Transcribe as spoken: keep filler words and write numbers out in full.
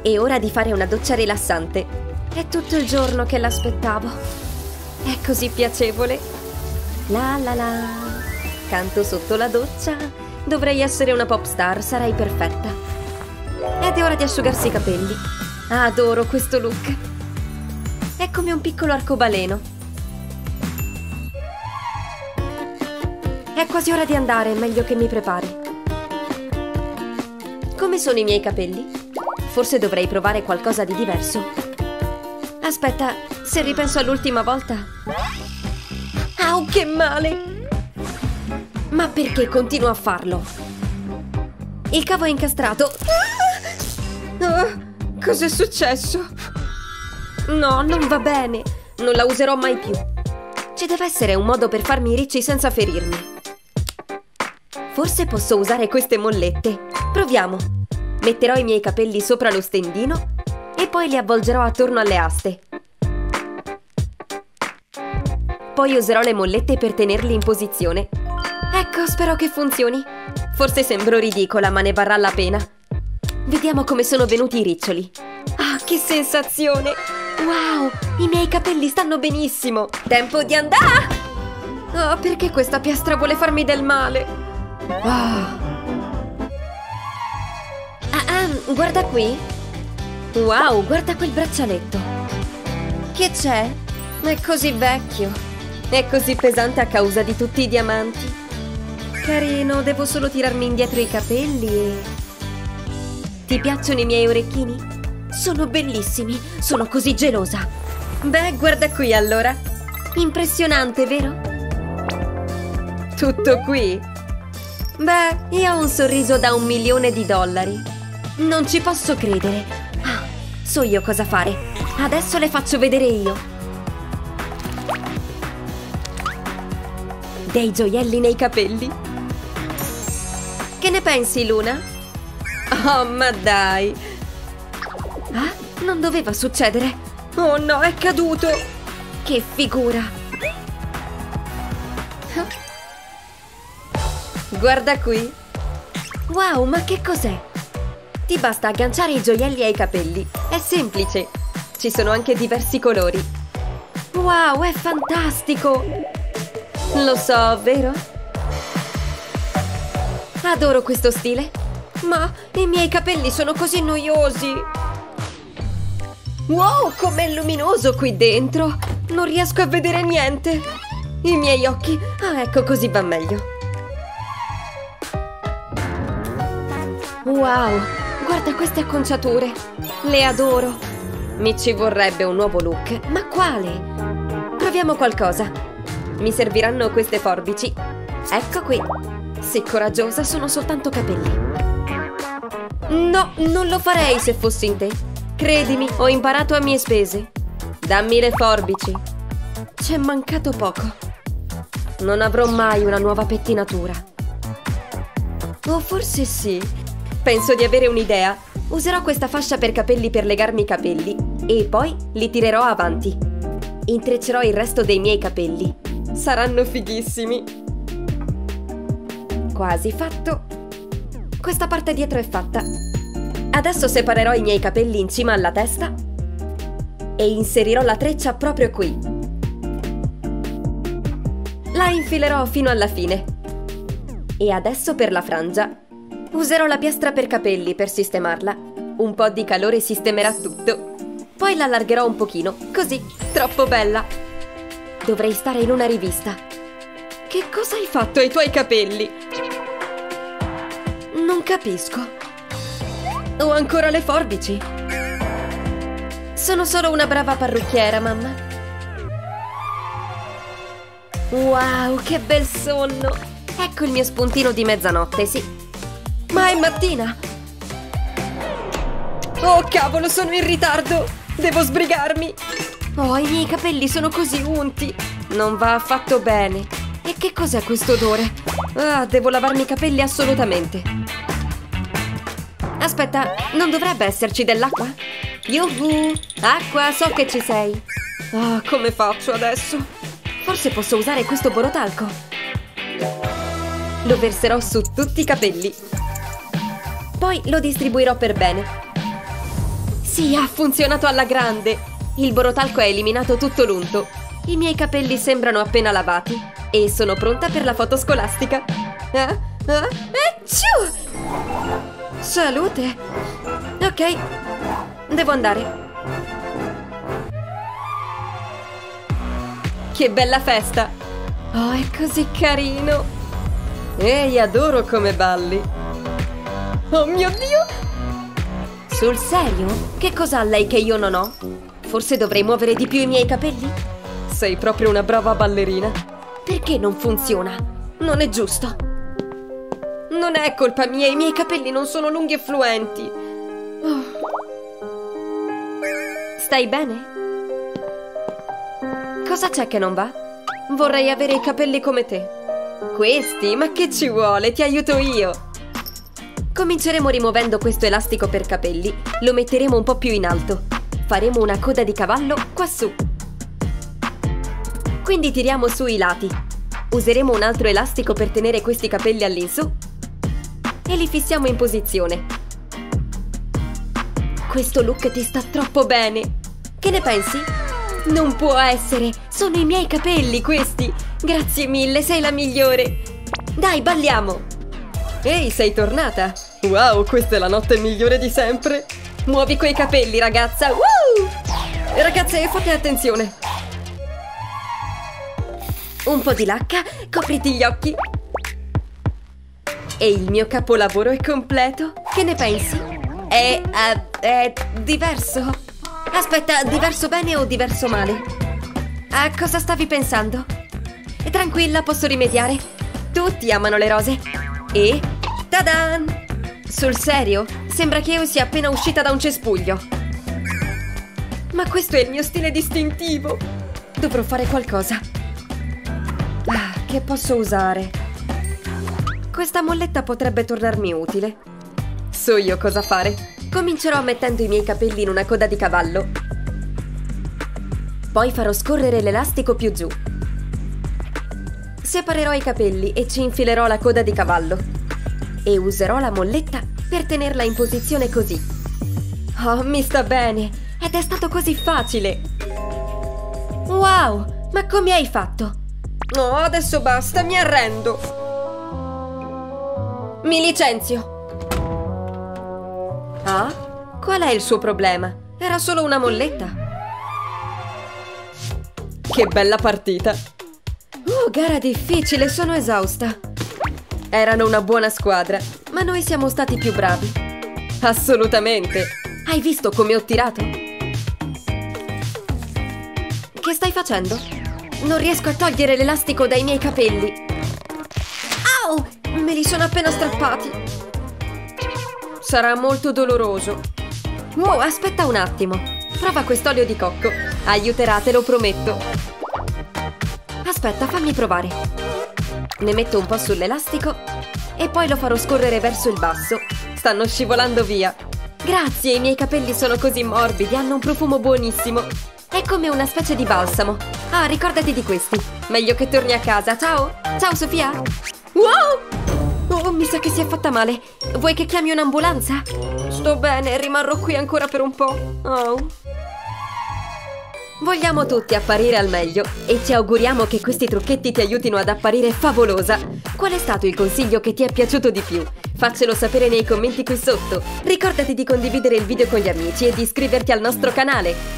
È ora di fare una doccia rilassante. È tutto il giorno che l'aspettavo. È così piacevole. La la la. Canto sotto la doccia. Dovrei essere una pop star, sarei perfetta. Ed è ora di asciugarsi i capelli. Adoro questo look. È come un piccolo arcobaleno. È quasi ora di andare, è meglio che mi prepari. Come sono i miei capelli? Forse dovrei provare qualcosa di diverso. Aspetta, se ripenso all'ultima volta... Au, che male! Ma perché continuo a farlo? Il cavo è incastrato. Oh, cos'è successo? No, non va bene. Non la userò mai più. Ci deve essere un modo per farmi ricci senza ferirmi. Forse posso usare queste mollette. Proviamo. Metterò i miei capelli sopra lo stendino e poi li avvolgerò attorno alle aste. Poi userò le mollette per tenerli in posizione. Ecco, spero che funzioni. Forse sembro ridicola, ma ne varrà la pena. Vediamo come sono venuti i riccioli. Ah, che sensazione! Wow, i miei capelli stanno benissimo. Tempo di andare! Oh, perché questa piastra vuole farmi del male? Ah. Ah, guarda qui. Wow, guarda quel braccialetto. Che c'è? È così vecchio. È così pesante a causa di tutti i diamanti. Carino, devo solo tirarmi indietro i capelli e... Ti piacciono i miei orecchini? Sono bellissimi, sono così gelosa. Beh, guarda qui allora. Impressionante, vero? Tutto qui? Beh, io ho un sorriso da un milione di dollari. Non ci posso credere. Ah, so io cosa fare. Adesso le faccio vedere io. Dei gioielli nei capelli. Che ne pensi, Luna? Oh, ma dai. Ah, non doveva succedere. Oh no, è caduto. Che figura. Guarda qui. Wow, ma che cos'è? Ti basta agganciare i gioielli ai capelli. È semplice. Ci sono anche diversi colori. Wow, è fantastico. Lo so, vero? Adoro questo stile. Ma i miei capelli sono così noiosi. Wow, com'è luminoso qui dentro. Non riesco a vedere niente. I miei occhi... Ah, ecco, così va meglio. Wow, guarda queste acconciature. Le adoro. Mi ci vorrebbe un nuovo look. Ma quale? Proviamo qualcosa. Mi serviranno queste forbici. Ecco qui. Sii coraggiosa, sono soltanto capelli. No, non lo farei se fossi in te. Credimi, ho imparato a mie spese. Dammi le forbici. C'è mancato poco. Non avrò mai una nuova pettinatura. O forse sì. Penso di avere un'idea. Userò questa fascia per capelli per legarmi i capelli e poi li tirerò avanti. Intreccerò il resto dei miei capelli. Saranno fighissimi. Quasi fatto. Questa parte dietro è fatta. Adesso separerò i miei capelli in cima alla testa e inserirò la treccia proprio qui. La infilerò fino alla fine. E adesso per la frangia. Userò la piastra per capelli per sistemarla. Un po' di calore sistemerà tutto. Poi la allargherò un pochino, così, troppo bella. Dovrei stare in una rivista. Che cosa hai fatto ai tuoi capelli? Non capisco. Ho ancora le forbici. Sono solo una brava parrucchiera, mamma. Wow, che bel sonno. Ecco il mio spuntino di mezzanotte, sì. Ma è mattina. Oh, cavolo, sono in ritardo. Devo sbrigarmi. Oh, i miei capelli sono così unti. Non va affatto bene. E che cos'è questo odore? Ah, devo lavarmi i capelli assolutamente. Aspetta, non dovrebbe esserci dell'acqua? Yuhu! Acqua, so che ci sei. Ah, come faccio adesso? Forse posso usare questo borotalco. Lo verserò su tutti i capelli. Poi lo distribuirò per bene. Sì, ha funzionato alla grande! Il borotalco ha eliminato tutto l'unto. I miei capelli sembrano appena lavati e sono pronta per la foto scolastica. Eh? Eh? Ecciù! Salute! Ok, devo andare. Che bella festa! Oh, è così carino! Ehi, adoro come balli! Oh mio Dio! Sul serio? Che cosa ha lei che io non ho? Forse dovrei muovere di più i miei capelli? Sei proprio una brava ballerina. Perché non funziona? Non è giusto. Non è colpa mia, i miei capelli non sono lunghi e fluenti. Oh. Stai bene? Cosa c'è che non va? Vorrei avere i capelli come te. Questi? Ma che ci vuole? Ti aiuto io. Cominceremo rimuovendo questo elastico per capelli. Lo metteremo un po' più in alto. Faremo una coda di cavallo quassù. Quindi tiriamo su i lati. Useremo un altro elastico per tenere questi capelli all'insù e li fissiamo in posizione. Questo look ti sta troppo bene. Che ne pensi? Non può essere! Sono i miei capelli questi! Grazie mille, sei la migliore! Dai, balliamo! Ehi, sei tornata! Wow, questa è la notte migliore di sempre! Muovi quei capelli, ragazza! Woo! Ragazze, fate attenzione! Un po' di lacca, copriti gli occhi! E il mio capolavoro è completo! Che ne pensi? È... Uh, è diverso! Aspetta, diverso bene o diverso male? A cosa stavi pensando? Tranquilla, posso rimediare. Tutti amano le rose. E... tadan! Sul serio? Sembra che io sia appena uscita da un cespuglio. Ma questo è il mio stile distintivo. Dovrò fare qualcosa. Ah, che posso usare? Questa molletta potrebbe tornarmi utile. So io cosa fare. Comincerò mettendo i miei capelli in una coda di cavallo. Poi farò scorrere l'elastico più giù. Separerò i capelli e ci infilerò la coda di cavallo. E userò la molletta per tenerla in posizione così. Oh, mi sta bene! Ed è stato così facile! Wow! Ma come hai fatto? No, adesso basta, mi arrendo! Mi licenzio! Ah? Qual è il suo problema? Era solo una molletta. Che bella partita! Oh, gara difficile, sono esausta. Erano una buona squadra, ma noi siamo stati più bravi. Assolutamente! Hai visto come ho tirato? Che stai facendo? Non riesco a togliere l'elastico dai miei capelli. Au! Me li sono appena strappati. Sarà molto doloroso. Wow, aspetta un attimo. Prova quest'olio di cocco. Aiuterà, te lo prometto. Aspetta, fammi provare. Ne metto un po' sull'elastico e poi lo farò scorrere verso il basso. Stanno scivolando via. Grazie, i miei capelli sono così morbidi, hanno un profumo buonissimo. È come una specie di balsamo. Ah, ricordati di questi. Meglio che torni a casa. Ciao! Ciao, Sofia! Wow! Oh, mi sa che si è fatta male. Vuoi che chiami un'ambulanza? Sto bene, rimarrò qui ancora per un po'. Oh. Vogliamo tutti apparire al meglio e ci auguriamo che questi trucchetti ti aiutino ad apparire favolosa. Qual è stato il consiglio che ti è piaciuto di più? Faccelo sapere nei commenti qui sotto. Ricordati di condividere il video con gli amici e di iscriverti al nostro canale.